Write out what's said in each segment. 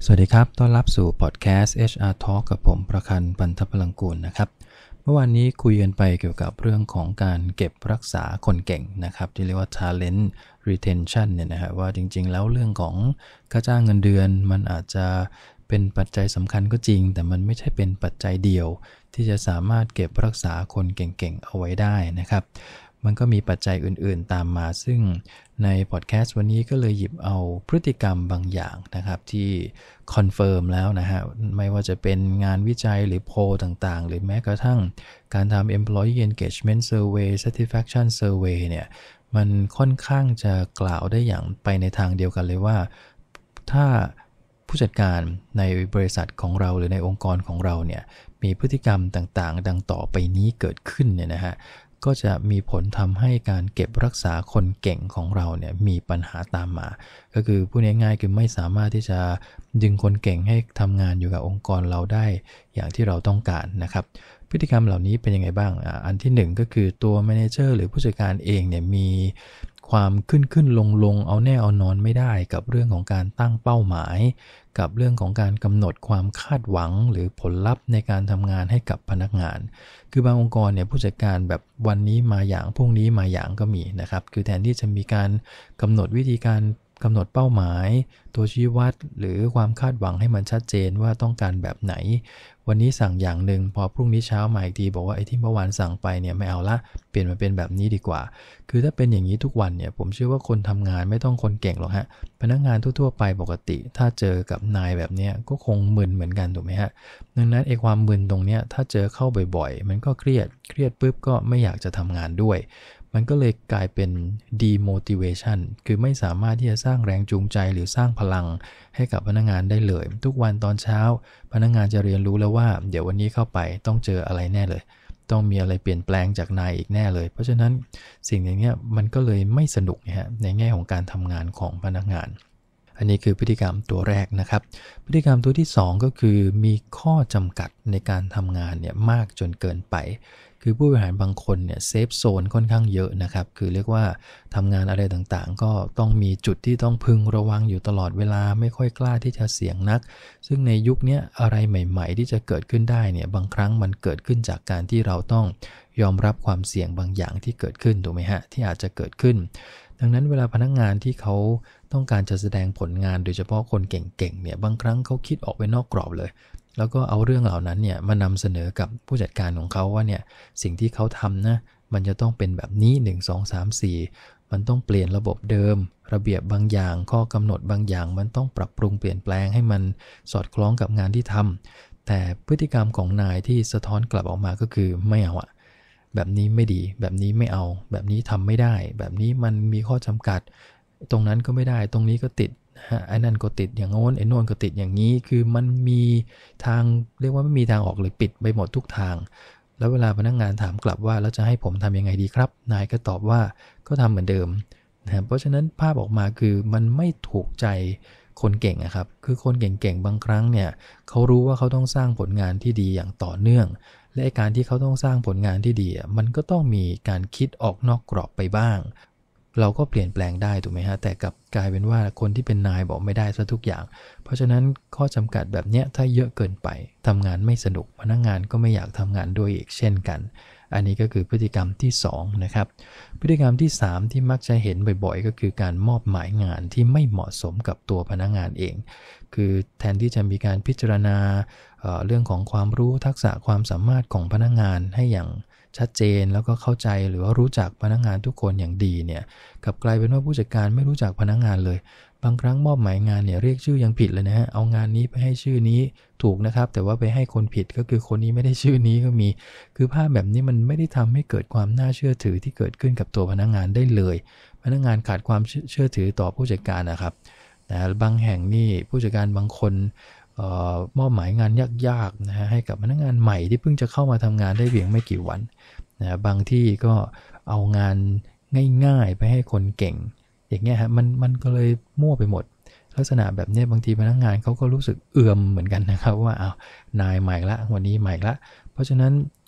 สวัสดีครับต้อนรับสู่พอดแคสต์ HR Talk กับผมประคันต์ ปันทพลังกูลนะครับเมื่อวานนี้คุยกันไปเกี่ยวกับเรื่องของการเก็บรักษาคนเก่งนะครับที่เรียกว่า talent retention เนี่ยนะฮะว่าจริงๆแล้วเรื่องของค่าจ้างเงินเดือนมันอาจจะเป็นปัจจัยสำคัญก็จริงแต่มันไม่ใช่เป็นปัจจัยเดียวที่จะสามารถเก็บรักษาคนเก่งๆเอาไว้ได้นะครับมันก็มีปัจจัยอื่นๆตามมาซึ่งในพอดแคสต์วันนี้ก็เลยหยิบเอาพฤติกรรมบางอย่างนะครับที่คอนเฟิร์มแล้วนะฮะไม่ว่าจะเป็นงานวิจัยหรือโพลต่างๆหรือแม้กระทั่งการทำ employee engagement survey satisfaction survey เนี่ยมันค่อนข้างจะกล่าวได้อย่างไปในทางเดียวกันเลยว่าถ้าผู้จัดการในบริษัทของเราหรือในองค์กรของเราเนี่ยมีพฤติกรรมต่างๆดังต่อไปนี้เกิดขึ้นเนี่ยนะฮะก็จะมีผลทำให้การเก็บรักษาคนเก่งของเราเนี่ยมีปัญหาตามมาก็คือพูดง่ายๆคือไม่สามารถที่จะดึงคนเก่งให้ทำงานอยู่กับองค์กรเราได้อย่างที่เราต้องการนะครับพฤติกรรมเหล่านี้เป็นยังไงบ้างอันที่หนึ่งก็คือตัวแมเนเจอร์หรือผู้จัดการเองเนี่ยมีความขึ้นลงเอาแน่เอานอนไม่ได้กับเรื่องของการตั้งเป้าหมายกับเรื่องของการกำหนดความคาดหวังหรือผลลัพธ์ในการทำงานให้กับพนักงานคือบางองค์กรเนี่ยผู้จัดการแบบวันนี้มาอย่างพรุ่งนี้มาอย่างก็มีนะครับคือแทนที่จะมีการกำหนดวิธีการกำหนดเป้าหมายตัวชี้วัดหรือความคาดหวังให้มันชัดเจนว่าต้องการแบบไหนวันนี้สั่งอย่างหนึ่งพอพรุ่งนี้เช้ามาอีกทีบอกว่าไอ้ที่เมื่อวานสั่งไปเนี่ยไม่เอาละเปลี่ยนมาเป็นแบบนี้ดีกว่าคือถ้าเป็นอย่างนี้ทุกวันเนี่ยผมเชื่อว่าคนทำงานไม่ต้องคนเก่งหรอกฮะพนักงานทั่วๆไปปกติถ้าเจอกับนายแบบนี้ก็คงมึนเหมือนกันถูกไหมฮะดังนั้นไอ้ความมึนตรงเนี้ยถ้าเจอเข้าบ่อยๆมันก็เครียดปุ๊บก็ไม่อยากจะทำงานด้วยมันก็เลยกลายเป็น demotivation คือไม่สามารถที่จะสร้างแรงจูงใจหรือสร้างพลังให้กับพนักงานได้เลยทุกวันตอนเช้าพนักงานจะเรียนรู้แล้วว่าเดี๋ยววันนี้เข้าไปต้องเจออะไรแน่เลยต้องมีอะไรเปลี่ยนแปลงจากนายอีกแน่เลยเพราะฉะนั้นสิ่งอย่างนี้มันก็เลยไม่สนุกนะฮะในแง่ของการทำงานของพนักงานอันนี้คือพฤติกรรมตัวแรกนะครับพฤติกรรมตัวที่2ก็คือมีข้อจำกัดในการทำงานเนี่ยมากจนเกินไปคือผู้บริหารบางคนเนี่ยเซฟโซนค่อนข้างเยอะนะครับคือเรียกว่าทำงานอะไรต่างๆก็ต้องมีจุดที่ต้องพึงระวังอยู่ตลอดเวลาไม่ค่อยกล้าที่จะเสี่ยงนักซึ่งในยุคนี้อะไรใหม่ๆที่จะเกิดขึ้นได้เนี่ยบางครั้งมันเกิดขึ้นจากการที่เราต้องยอมรับความเสี่ยงบางอย่างที่เกิดขึ้นถูกไหมฮะที่อาจจะเกิดขึ้นดังนั้นเวลาพนักงานที่เขาต้องการจะแสดงผลงานโดยเฉพาะคนเก่งๆเนี่ยบางครั้งเขาคิดออกไปนอกกรอบเลยแล้วก็เอาเรื่องเหล่านั้นเนี่ยมานำเสนอกับผู้จัดการของเขาว่าเนี่ยสิ่งที่เขาทำนะมันจะต้องเป็นแบบนี้1 2 3 4มันต้องเปลี่ยนระบบเดิมระเบียบบางอย่างข้อกำหนดบางอย่างมันต้องปรับปรุงเปลี่ยนแปลงให้มันสอดคล้องกับงานที่ทำแต่พฤติกรรมของนายที่สะท้อนกลับออกมาก็คือไม่เอาอะแบบนี้ไม่ดีแบบนี้ไม่เอาแบบนี้ทำไม่ได้แบบนี้มันมีข้อจำกัดตรงนั้นก็ไม่ได้ตรงนี้ก็ติดไอ้นั่นก็ติดอย่างโน้นไอ้โน้นก็ติดอย่างนี้คือมันมีทางเรียกว่าไม่มีทางออกเลยปิดไปหมดทุกทางแล้วเวลาพนักงานถามกลับว่าแล้วจะให้ผมทำยังไงดีครับนายก็ตอบว่าก็ทำเหมือนเดิมนะเพราะฉะนั้นภาพออกมาคือมันไม่ถูกใจคนเก่งครับคือคนเก่งๆบางครั้งเนี่ยเขารู้ว่าเขาต้องสร้างผลงานที่ดีอย่างต่อเนื่องและการที่เขาต้องสร้างผลงานที่ดีมันก็ต้องมีการคิดออกนอกกรอบไปบ้างเราก็เปลี่ยนแปลงได้ถูกไหมฮะแต่กลับกลายเป็นว่าคนที่เป็นนายบอกไม่ได้ซะทุกอย่างเพราะฉะนั้นข้อจำกัดแบบนี้ถ้าเยอะเกินไปทำงานไม่สนุกพนักงานก็ไม่อยากทำงานด้วยอีกเช่นกันอันนี้ก็คือพฤติกรรมที่2นะครับพฤติกรรมที่3ที่มักจะเห็นบ่อยๆก็คือการมอบหมายงานที่ไม่เหมาะสมกับตัวพนักงานเองคือแทนที่จะมีการพิจารณาเรื่องของความรู้ทักษะความสามารถของพนักงานให้อย่างชัดเจนแล้วก็เข้าใจหรือว่ารู้จักพนักงานทุกคนอย่างดีเนี่ยกลับกลายเป็นว่าผู้จัดการไม่รู้จักพนักงานเลยบางครั้งมอบหมายงานเนี่ยเรียกชื่อยังผิดเลยนะฮะเอางานนี้ไปให้ชื่อนี้ถูกนะครับแต่ว่าไปให้คนผิดก็คือคนนี้ไม่ได้ชื่อนี้ก็มีคือภาพแบบนี้มันไม่ได้ทำให้เกิดความน่าเชื่อถือที่เกิดขึ้นกับตัวพนักงานได้เลยพนักงานขาดความเชื่อถือต่อผู้จัดการนะครับแต่บางแห่งนี่ผู้จัดการบางคนมอบหมายงานยากๆนะฮะให้กับพนักงานใหม่ที่เพิ่งจะเข้ามาทำงานได้เพียงไม่กี่วันนะบางที่ก็เอางานง่ายๆไปให้คนเก่งอย่างเงี้ยฮะมันก็เลยมั่วไปหมดลักษณะแบบนี้บางทีพนักงานเขาก็รู้สึกเอื่อมเหมือนกันนะครับว่าอ้าวนายใหม่ละวันนี้ใหม่ละเพราะฉะนั้น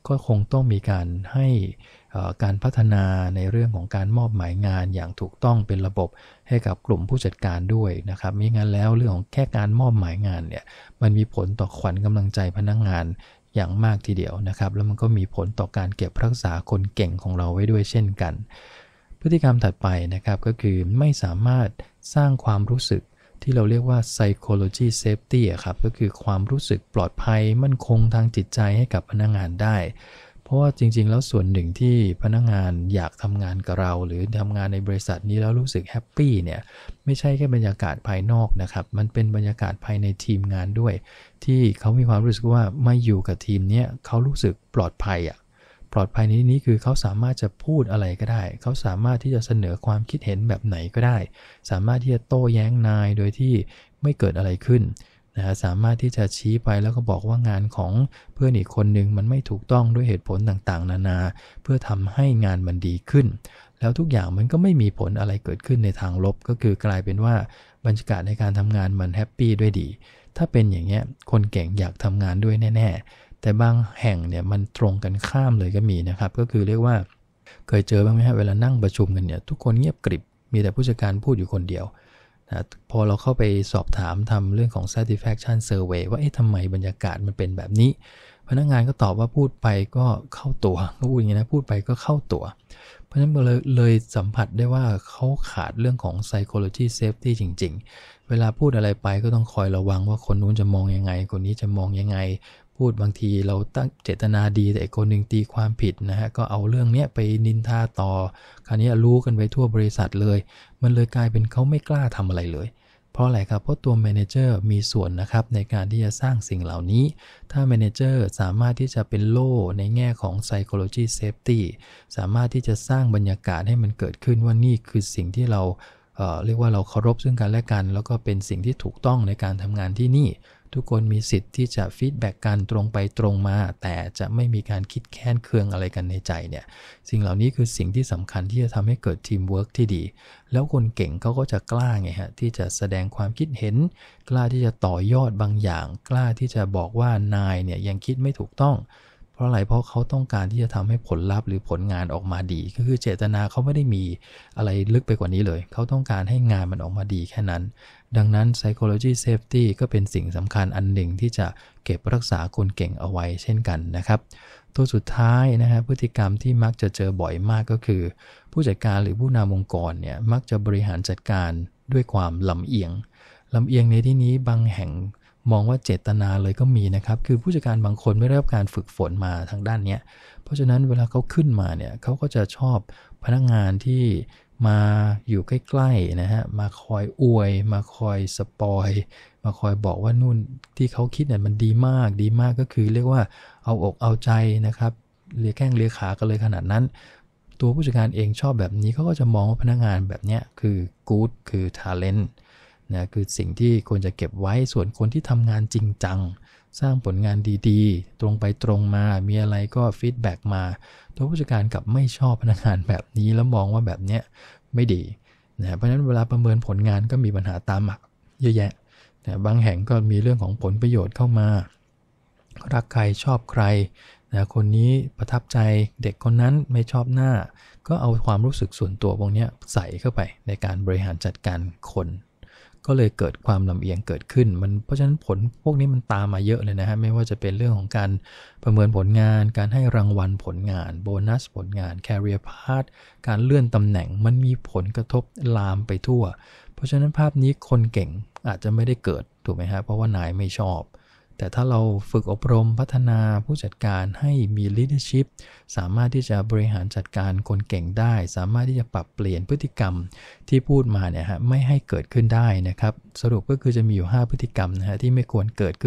ก็คงต้องมีการให้การพัฒนาในเรื่องของการมอบหมายงานอย่างถูกต้องเป็นระบบให้กับกลุ่มผู้จัดการด้วยนะครับมิงั้นแล้วเรื่องของแค่การมอบหมายงานเนี่ยมันมีผลต่อขวัญกำลังใจพนักงานอย่างมากทีเดียวนะครับแล้วมันก็มีผลต่อการเก็บรักษาคนเก่งของเราไว้ด้วยเช่นกันพฤติกรรมถัดไปนะครับก็คือไม่สามารถสร้างความรู้สึกที่เราเรียกว่า psychology safety ครับก็คือความรู้สึกปลอดภัยมั่นคงทางจิตใจให้กับพนักงานได้เพราะว่าจริงๆแล้วส่วนหนึ่งที่พนักงานอยากทำงานกับเราหรือทำงานในบริษัทนี้แล้วรู้สึกแฮปปี้เนี่ยไม่ใช่แค่บรรยากาศภายนอกนะครับมันเป็นบรรยากาศภายในทีมงานด้วยที่เขามีความรู้สึกว่ามาอยู่กับทีมนี้เขารู้สึกปลอดภัยปลอดภัยในนี้คือเขาสามารถจะพูดอะไรก็ได้เขาสามารถที่จะเสนอความคิดเห็นแบบไหนก็ได้สามารถที่จะโต้แย้งนายโดยที่ไม่เกิดอะไรขึ้นนะสามารถที่จะชี้ไปแล้วก็บอกว่างานของเพื่อนอีกคนนึงมันไม่ถูกต้องด้วยเหตุผลต่างๆนานาเพื่อทำให้งานมันดีขึ้นแล้วทุกอย่างมันก็ไม่มีผลอะไรเกิดขึ้นในทางลบก็คือกลายเป็นว่าบรรยากาศในการทำงานมันแฮปปี้ด้วยดีถ้าเป็นอย่างเงี้ยคนเก่งอยากทำงานด้วยแน่ๆแต่บางแห่งเนี่ยมันตรงกันข้ามเลยก็มีนะครับก็คือเรียกว่าเคยเจอบ้างไหมฮะเวลานั่งประชุมกันเนี่ยทุกคนเงียบกริบมีแต่ผู้จัดการพูดอยู่คนเดียวนะพอเราเข้าไปสอบถามทำเรื่องของ satisfaction survey ว่าทำไมบรรยากาศมันเป็นแบบนี้พนักงานก็ตอบว่าพูดไปก็เข้าตัวก็พูดอย่างนี้นะพูดไปก็เข้าตัวเพราะฉะนั้นเลยสัมผัสได้ว่าเขาขาดเรื่องของ psychology safety จริงๆเวลาพูดอะไรไปก็ต้องคอยระวังว่าคนนู้นจะมองยังไงคนนี้จะมองยังไงพูดบางทีเราตั้งเจตนาดีแต่อีกคนหนึ่งตีความผิดนะฮะก็เอาเรื่องนี้ไปนินทาต่อคราวนี้รู้กันไปทั่วบริษัทเลยมันเลยกลายเป็นเขาไม่กล้าทำอะไรเลยเพราะอะไรครับเพราะตัวแมเนเจอร์มีส่วนนะครับในการที่จะสร้างสิ่งเหล่านี้ถ้าแมเนเจอร์สามารถที่จะเป็นโล่ในแง่ของ psychology safety สามารถที่จะสร้างบรรยากาศให้มันเกิดขึ้นว่านี่คือสิ่งที่เราเรียกว่าเราเคารพซึ่งกันและกันแล้วก็เป็นสิ่งที่ถูกต้องในการทำงานที่นี่ทุกคนมีสิทธิ์ที่จะฟีดแบ็กกันตรงไปตรงมาแต่จะไม่มีการคิดแค้นเคืองอะไรกันในใจเนี่ยสิ่งเหล่านี้คือสิ่งที่สำคัญที่จะทำให้เกิดทีมเวิร์กที่ดีแล้วคนเก่งเขาก็จะกล้าไงฮะที่จะแสดงความคิดเห็นกล้าที่จะต่อยอดบางอย่างกล้าที่จะบอกว่านายเนี่ยยังคิดไม่ถูกต้องเพราะอะไรเพราะเขาต้องการที่จะทำให้ผลลัพธ์หรือผลงานออกมาดีก็คือเจตนาเขาไม่ได้มีอะไรลึกไปกว่านี้เลยเขาต้องการให้งานมันออกมาดีแค่นั้นดังนั้น psychology safety ก็เป็นสิ่งสำคัญอันหนึ่งที่จะเก็บรักษาคนเก่งเอาไว้เช่นกันนะครับตัวสุดท้ายนะฮะพฤติกรรมที่มักจะเจอบ่อยมากก็คือผู้จัดการหรือผู้นำองค์กรเนี่ยมักจะบริหารจัดการด้วยความลำเอียงในที่นี้บางแห่งมองว่าเจตนาเลยก็มีนะครับคือผู้จัดการบางคนไม่ได้รับการฝึกฝนมาทางด้านนี้เพราะฉะนั้นเวลาเขาขึ้นมาเนี่ยเขาก็จะชอบพนักงานที่มาอยู่ใกล้ๆนะฮะมาคอยอวยมาคอยสปอยมาคอยบอกว่านู่นที่เขาคิดเนี่ยมันดีมากก็คือเรียกว่าเอาอกเอาใจนะครับเลียแข้งเลียขากันเลยขนาดนั้นตัวผู้จัดการเองชอบแบบนี้เขาก็จะมองว่าพนักงานแบบเนี้ยคือ good คือ talent นะคือสิ่งที่ควรจะเก็บไว้ส่วนคนที่ทำงานจริงจังสร้างผลงานดีๆตรงไปตรงมามีอะไรก็ฟีดแบ็กมาตัวผู้จัดการกลับไม่ชอบพนักงานแบบนี้แล้วมองว่าแบบเนี้ยไม่ดีนะเพราะฉะนั้นเวลาประเมินผลงานก็มีปัญหาตามมาเยอะแยะนะบางแห่งก็มีเรื่องของผลประโยชน์เข้ามารักใครชอบใครนะคนนี้ประทับใจเด็กคนนั้นไม่ชอบหน้าก็เอาความรู้สึกส่วนตัวพวกนี้ใส่เข้าไปในการบริหารจัดการคนก็เลยเกิดความลำเอียงเกิดขึ้นเพราะฉะนั้นผลพวกนี้มันตามมาเยอะเลยนะฮะไม่ว่าจะเป็นเรื่องของการประเมินผลงานการให้รางวัลผลงานโบนัสผลงาน career path การเลื่อนตำแหน่งมันมีผลกระทบลามไปทั่วเพราะฉะนั้นภาพนี้คนเก่งอาจจะไม่ได้เกิดถูกไหมฮะเพราะว่านายไม่ชอบแต่ถ้าเราฝึกอบรมพัฒนาผู้จัดการให้มี leadership สามารถที่จะบริหารจัดการคนเก่งได้สามารถที่จะปรับเปลี่ยนพฤติกรรมที่พูดมาเนี่ยฮะไม่ให้เกิดขึ้นได้นะครับสรุปก็คือจะมีอยู่5พฤติกรรมนะฮะที่ไม่ควรเกิดคือ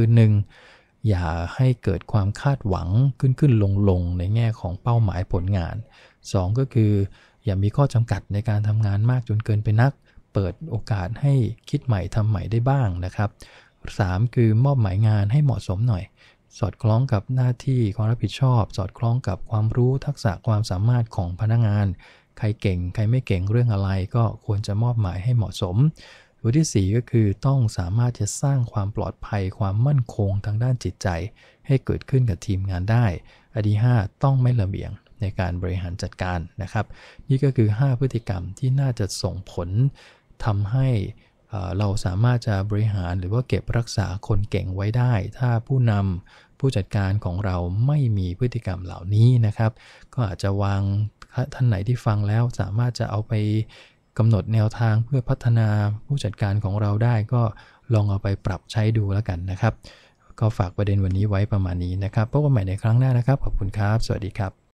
1. อย่าให้เกิดความคาดหวังขึ้นลงในแง่ของเป้าหมายผลงาน 2. ก็คืออย่ามีข้อจำกัดในการทำงานมากจนเกินไปนักเปิดโอกาสให้คิดใหม่ทำใหม่ได้บ้างนะครับ3. คือมอบหมายงานให้เหมาะสมหน่อยสอดคล้องกับหน้าที่ความรับผิดชอบสอดคล้องกับความรู้ทักษะความสามารถของพนักงานใครเก่งใครไม่เก่งเรื่องอะไรก็ควรจะมอบหมายให้เหมาะสมตัวที่4ก็คือต้องสามารถจะสร้างความปลอดภัยความมั่นคงทางด้านจิตใจให้เกิดขึ้นกับทีมงานได้อันที่5ต้องไม่ระเบียงในการบริหารจัดการนะครับนี่ก็คือ5พฤติกรรมที่น่าจะส่งผลทำให้เราสามารถจะบริหารหรือว่าเก็บรักษาคนเก่งไว้ได้ถ้าผู้นำผู้จัดการของเราไม่มีพฤติกรรมเหล่านี้นะครับก็อาจจะวางท่านไหนที่ฟังแล้วสามารถจะเอาไปกำหนดแนวทางเพื่อพัฒนาผู้จัดการของเราได้ก็ลองเอาไปปรับใช้ดูแล้วกันนะครับก็ฝากประเด็นวันนี้ไว้ประมาณนี้นะครับพบกันใหม่ในครั้งหน้านะครับขอบคุณครับสวัสดีครับ